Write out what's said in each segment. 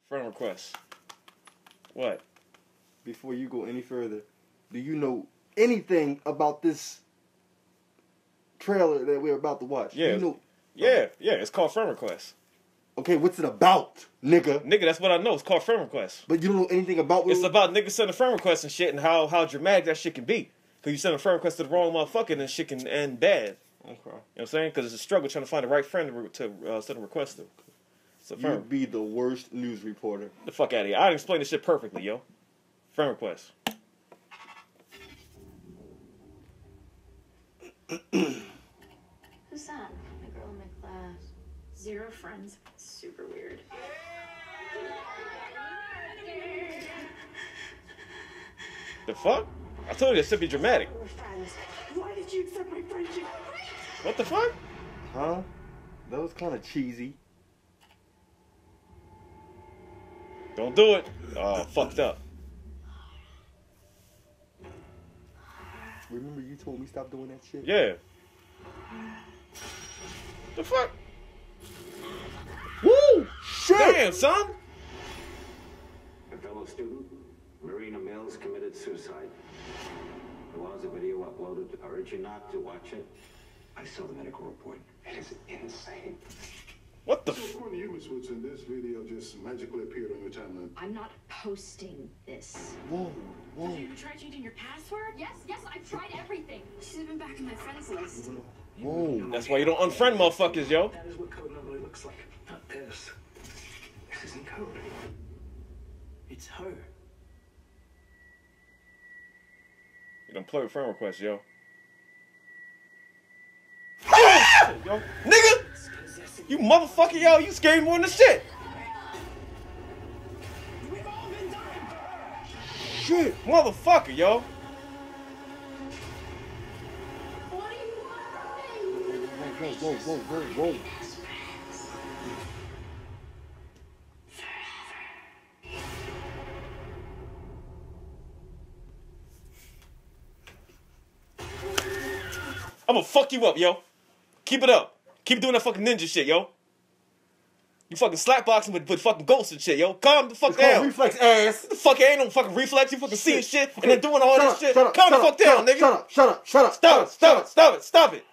Friend request. What? Before you go any further, do you know anything about this trailer that we're about to watch? Yeah. You know, Yeah. It's called Friend Request. okay, what's it about, nigga? Nigga, that's what I know. It's called Friend Request. But you don't know anything about It's about niggas sending friend requests and shit and how dramatic that shit can be. Because you send a friend request to the wrong motherfucker and shit can end bad. Okay. You know what I'm saying? Because it's a struggle trying to find the right friend to send a request to. So You'd be the worst news reporter. the fuck out of here. I didn't explain this shit perfectly, yo. Friend request. Who's that? A girl in my class. 0 friends. Super weird. The fuck? I told you this should be dramatic. We're friends. Why did you accept my friendship? What the fuck? Huh? That was kind of cheesy. Don't do it. Oh, fucked up. Remember you told me stop doing that shit? Yeah. The fuck? Woo! Shit! Damn, son. A fellow student, Marina Mills, committed suicide. There was a video uploaded. I urge you not to watch it. I saw the medical report. It is insane. What the So according to you, Miss Woodson, this video just magically appeared on your timeline. I'm not posting this. Whoa, whoa. Did you try changing your password? Yes, I've tried everything. She's been back in my friends list. Whoa. That's why you don't unfriend motherfuckers, yo. That is what code normally looks like. Not this. This isn't code. It's her. You don't play with friend requests, yo. Yo, nigga! You motherfucker, yo, you scared more than the shit! Shit, motherfucker, yo. What do you want from me? Whoa. I'm gonna fuck you up, yo. Keep it up. Keep doing that fucking ninja shit, yo. You fucking slapboxing with fucking ghosts and shit, yo. Calm the fuck It's called down. reflex ass. What the fuck? Ain't no fucking reflex. You fucking seeing shit and then doing all this shit. Shut up, Calm the shut fuck up, down, nigga. Shut up. Stop it.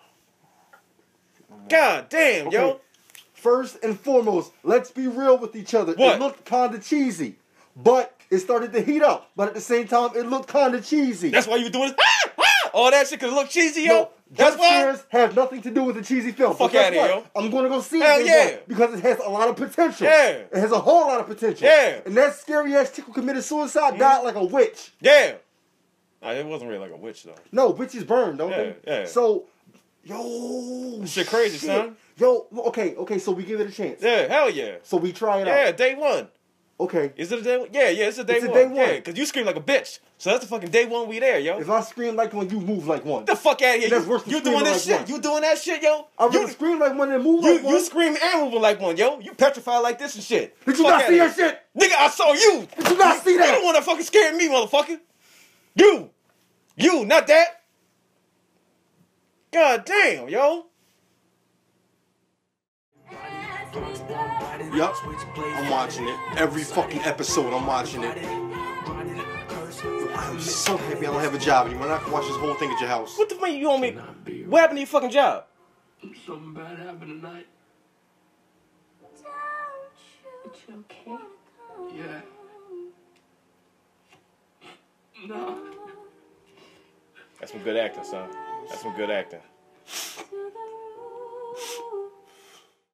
God damn, Okay. yo. First and foremost, let's be real with each other. What? It looked kind of cheesy, but it started to heat up. But at the same time, it looked kind of cheesy. That's why you were doing this. All that shit could look cheesy, yo. No, That's jump why. scares have nothing to do with the cheesy film. Fuck But guess outta here, what? I'm going to go see Hell it yeah. because it has a lot of potential. Yeah. It has a whole lot of potential. Yeah. And that scary ass chick who committed suicide died like a witch. Yeah. Nah, it wasn't really like a witch though. No, witches burn, don't they? Yeah. So, yo. Shit crazy, son. Yo, okay, so we give it a chance. Yeah, hell yeah. So we try it Yeah, out. day one. Okay. Is it a day one? Yeah, it's a day It's a one. day one. Yeah, because you scream like a bitch. So that's the fucking day one we there, yo. If I scream like one, you move like one. Get the fuck out of here. That's worse than You doing screaming this like shit? one. You doing that shit, yo? I rather scream like one than move like one. You scream and moving like one, yo. You petrified like this and shit. Did you Fuck not outta see here. that shit? Nigga, I saw you. Did you not see You that? the one that fucking scared me, motherfucker. You, not that. God damn, yo. Yup. I'm watching it. Every fucking episode, I'm watching it. I'm so happy I don't have a job anymore. I can watch this whole thing at your house. What the fuck you on me? What happened to your fucking job? Something bad happened tonight. Is you okay? Yeah. No. That's some good acting, son. That's some good acting.